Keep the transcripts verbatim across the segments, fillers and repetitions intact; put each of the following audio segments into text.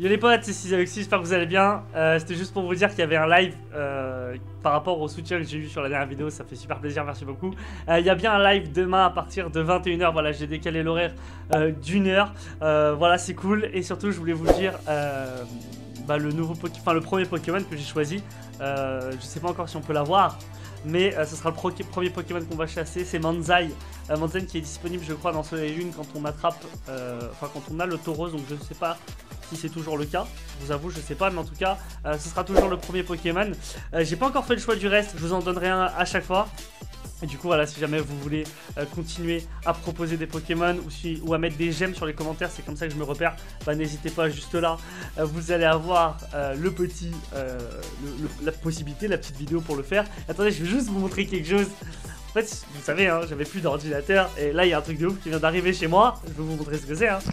Yo les potes, c'est Sisaloxy, j'espère que vous allez bien. Euh, C'était juste pour vous dire qu'il y avait un live euh, par rapport au soutien que j'ai eu sur la dernière vidéo, ça fait super plaisir, merci beaucoup. Euh, il y a bien un live demain à partir de vingt et une heures, voilà, j'ai décalé l'horaire euh, d'une heure. Euh, voilà, c'est cool. Et surtout, je voulais vous dire euh, bah, le, nouveau enfin, le premier Pokémon que j'ai choisi. Euh, je sais pas encore si on peut l'avoir, mais euh, ce sera le pro premier Pokémon qu'on va chasser, c'est Manzai. Euh, Manzai qui est disponible, je crois, dans Soleil et Lune quand on attrape, euh, enfin quand on a le Tauros, donc je ne sais pas si c'est toujours le cas, je vous avoue, je sais pas, mais en tout cas, euh, ce sera toujours le premier Pokémon. Euh, J'ai pas encore fait le choix du reste, je vous en donnerai un à chaque fois. Et du coup, voilà, si jamais vous voulez euh, continuer à proposer des Pokémon ou, si, ou à mettre des j'aime sur les commentaires, c'est comme ça que je me repère, bah n'hésitez pas, juste là, euh, vous allez avoir euh, le petit, euh, le, le, la possibilité, la petite vidéo pour le faire. Attendez, je vais juste vous montrer quelque chose. En fait, vous savez, hein, j'avais plus d'ordinateur, et là, il y a un truc de ouf qui vient d'arriver chez moi. Je vais vous montrer ce que c'est, hein.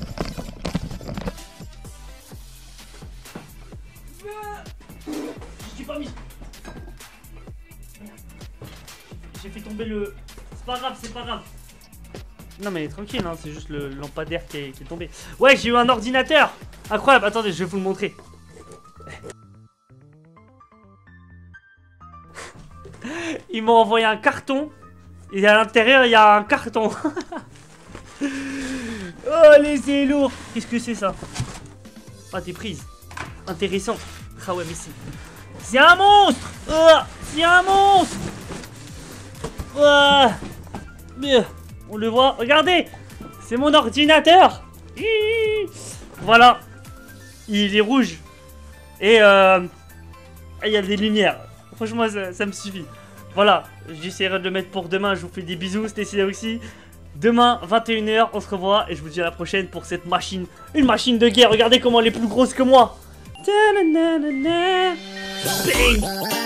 J'ai pas mis... J'ai fait tomber le... C'est pas grave, c'est pas grave. Non mais tranquille, hein, c'est juste le lampadaire qui est, qui est tombé. Ouais, j'ai eu un ordinateur. Incroyable, attendez, je vais vous le montrer. Ils m'ont envoyé un carton. Et à l'intérieur, il y a un carton. Oh, les c'est lourd. Qu'est-ce que c'est ça? Ah, des prises. Intéressant. Ah ouais, mais c'est... C'est un monstre. Oh, c'est un monstre. Oh, bien. On le voit. Regardez. C'est mon ordinateur. Voilà. Il est rouge. Et euh... il y a des lumières. Franchement, ça, ça me suffit. Voilà. J'essaierai de le mettre pour demain. Je vous fais des bisous. C'était Sisaloxy. Demain, vingt et une heures, on se revoit. Et je vous dis à la prochaine pour cette machine. Une machine de guerre. Regardez comment elle est plus grosse que moi. Bang.